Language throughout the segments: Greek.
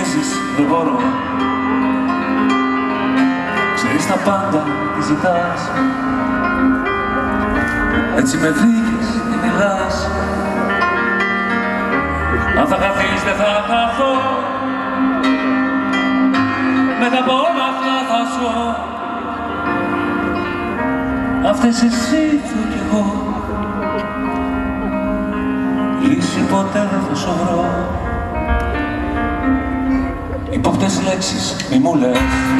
πιέζεις, δεν μπορώ. Ξέρεις τα πάντα, τι ζητάς. Έτσι με βρήκες και μιλάς. Αν θα χαθείς δεν θα χαθώ. Μετά από όλα αυτά θα ζω. Αυτές εσύ θέλω κι εγώ. Λύση ποτέ δεν θα σου βρω. Υπόπτες λέξεις μη μου λες.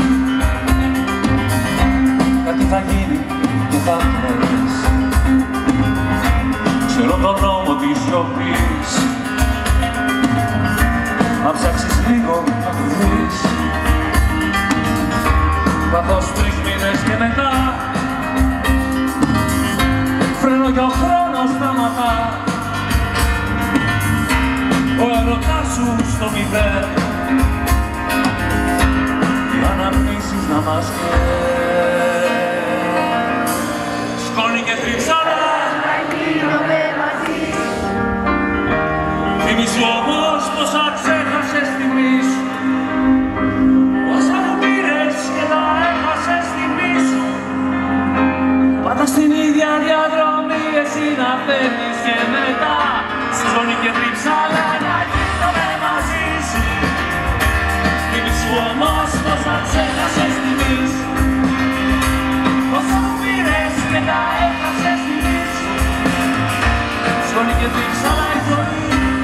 Κάτι θα γίνει και θα κλαις. Ξέρω τον νόμο της σιωπής. Αν ψάξεις λίγο θα το βρεις. Καθώς 3 μήνες και μετά φρένω κι ο χρόνος σταματά. Ο έρωτάς σου στο μηδέν. Οι αναμνήσεις να μας κλαις. Σκόνη και τριψάρα να γίνομαι μαζί. Θυμήσου όμως πόσα ξέχασες τιμή σου. Όσα μου πήρες και τα έχασες τιμή σου. Πάντα στην ίδια διαδρομή εσύ να φεύγεις και μετά. Σκόνη και τριψάρα να γίνομαι μαζί σου. Θυμήσου όμως πόσα ξέχασες τιμή σου. Όσα μου πήρες και τα έχασες τιμή σου. Σκόνη και τριψάρα η ζωή.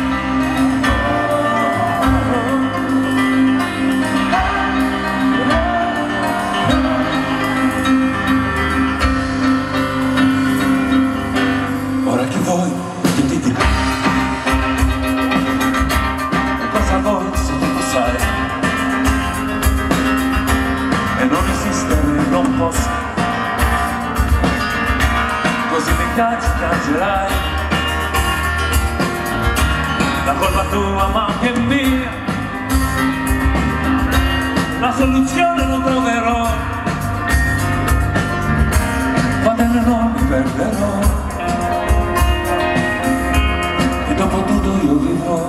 Così mi cancerai la colpa tua ma anche mia, la soluzione non troverò, va bene non mi perderò e dopo tutto io vivrò.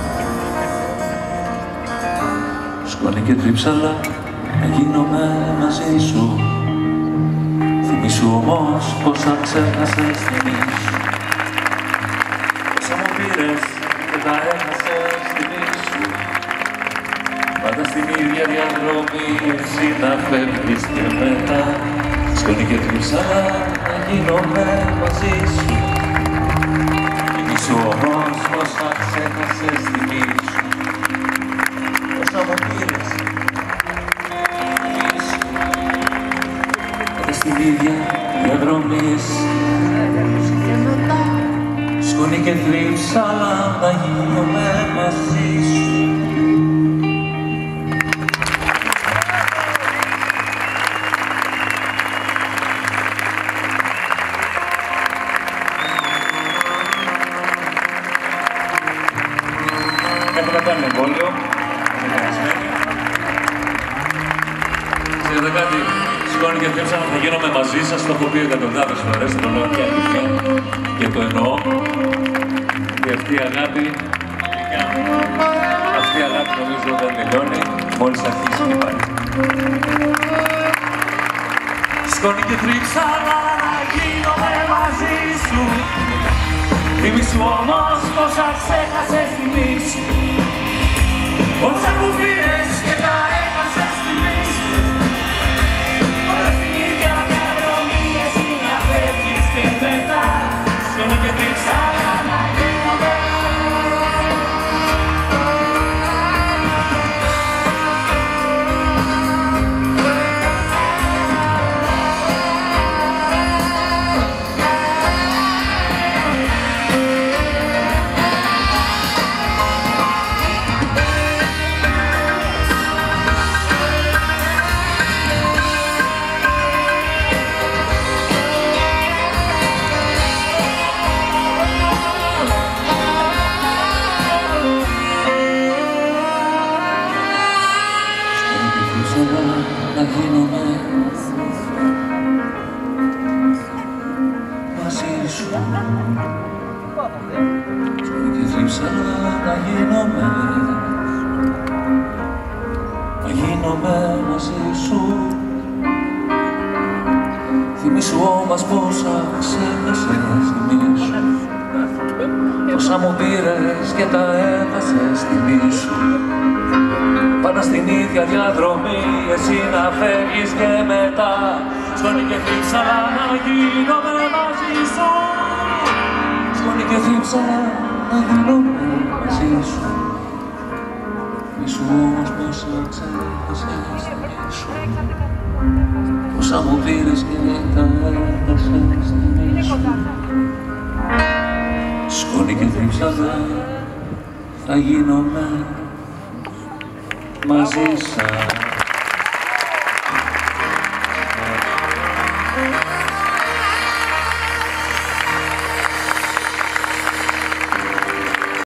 Σκόνη και τρίψαλα να γίνομαι μαζί σου. Θυμήσου όμως πόσα ξέχασες τιμής. Όσα μου πήρες και τα έχασες τιμής σου. Πάντα στην ίδια διαδρομή εσύ να φεύγεις και μετά. Σκόνη και τρίψαλα να γίνομαι μαζί σου. Θυμήσου όμως πόσα ξέχασες τιμής σου. Όσα μου πήρες στην ίδια διαδρομή σκόνη και τρίψαλα να γίνομαι μαζί σου. Έχουμε κάνει εμβόλιο. Ξέρετε κάτι, σκόνη και τρίψαλα θα γίνομαι μαζί σας, το έχω πει εκατοντάδες φορές, το λέω και αλήθεια και το εννοώ. Και αυτή η αγάπη, νομίζω δεν τελειώνει, μόλις αρχίσει και πάλι. Σκόνη και τρίψαλα να γίνομαι μαζί σου. Θυμήσου όμως πόσα ξέχασες τιμή σου. Όσα μου πήρες και τα έχασες τιμή σου. Όλα στην ίδια διαδρομή εσύ να φεύγεις και μετά. Σκόνη και τρίψαλα να γίνομαι. Να γίνομαι μαζί σου. Και τρίψαλα να γίνομαι μαζί σου. Θυμήσου όμως πόσα ξέχασες, θυμήσου πόσα μου πήρες και τα έχασες, θυμήσου πάντα στην ίδια διαδρομή, εσύ να φεύγεις και μετά σκόνη και θύψαλα να γίνομαι μαζί σου. Σκόνη και θύψαλα να γίνομαι μαζί σου. Θυμήσου όμως πόσα ξέχασες, θυμήσου πόσα μου πήρες και τα έχασες, θυμήσου σκόνη και θύψαλα θα γίνομαι μαζί σας.